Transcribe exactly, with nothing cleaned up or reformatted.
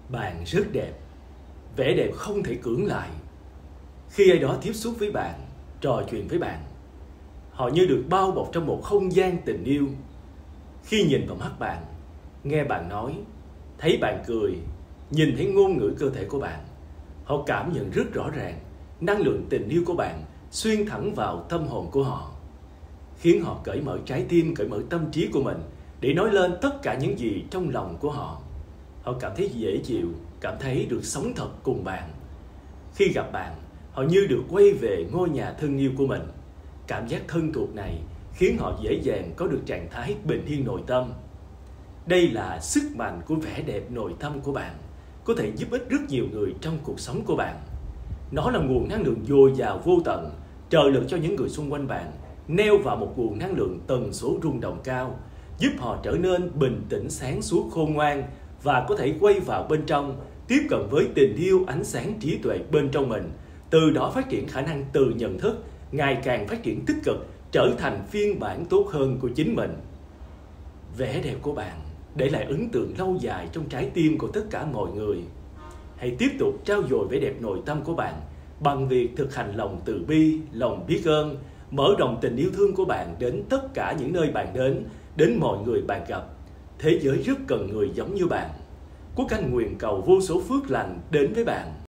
Bạn rất đẹp, vẻ đẹp không thể cưỡng lại. Khi ai đó tiếp xúc với bạn, trò chuyện với bạn, họ như được bao bọc trong một không gian tình yêu. Khi nhìn vào mắt bạn, nghe bạn nói, thấy bạn cười, nhìn thấy ngôn ngữ cơ thể của bạn, họ cảm nhận rất rõ ràng năng lượng tình yêu của bạn xuyên thẳng vào tâm hồn của họ, khiến họ cởi mở trái tim, cởi mở tâm trí của mình để nói lên tất cả những gì trong lòng của họ. Họ cảm thấy dễ chịu, cảm thấy được sống thật cùng bạn. Khi gặp bạn, họ như được quay về ngôi nhà thân yêu của mình. Cảm giác thân thuộc này khiến họ dễ dàng có được trạng thái bình yên nội tâm. Đây là sức mạnh của vẻ đẹp nội tâm của bạn, có thể giúp ích rất nhiều người trong cuộc sống của bạn. Nó là nguồn năng lượng dồi dào vô tận, trợ lực cho những người xung quanh bạn, neo vào một nguồn năng lượng tần số rung động cao, giúp họ trở nên bình tĩnh, sáng suốt, khôn ngoan và có thể quay vào bên trong, tiếp cận với tình yêu, ánh sáng, trí tuệ bên trong mình, từ đó phát triển khả năng từ nhận thức, ngày càng phát triển tích cực, trở thành phiên bản tốt hơn của chính mình. Vẻ đẹp của bạn để lại ấn tượng lâu dài trong trái tim của tất cả mọi người. Hãy tiếp tục trau dồi vẻ đẹp nội tâm của bạn bằng việc thực hành lòng từ bi, lòng biết ơn, mở rộng tình yêu thương của bạn đến tất cả những nơi bạn đến, đến mọi người bạn gặp. Thế giới rất cần người giống như bạn. Quốc Anh nguyện cầu vô số phước lành đến với bạn.